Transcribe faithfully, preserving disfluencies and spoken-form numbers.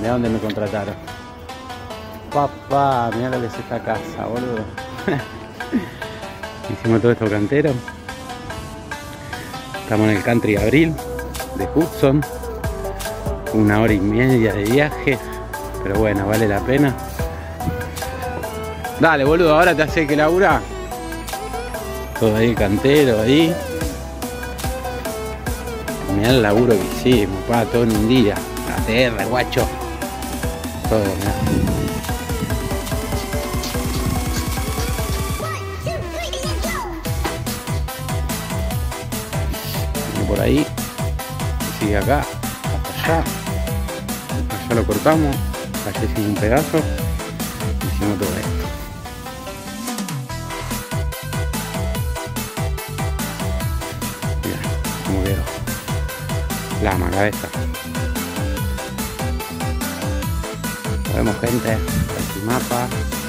¿De dónde me contrataron? Papá, mirá lo que es esta casa, boludo. Hicimos todo esto cantero. Estamos en el Country Abril de Hudson. Una hora y media de viaje. Pero bueno, vale la pena. Dale, boludo, ahora te hace que labura. Todo ahí cantero, ahí. Mirá el laburo que hicimos, pa, todo en un día. A T R, guacho. Todo, mirá. Y por ahí. Sigue acá, hasta allá. Allá lo cortamos. Allá sigue un pedazo. Hicimos todo esto. Como quedó la cabeza. Nos vemos, gente. Aquí mapa.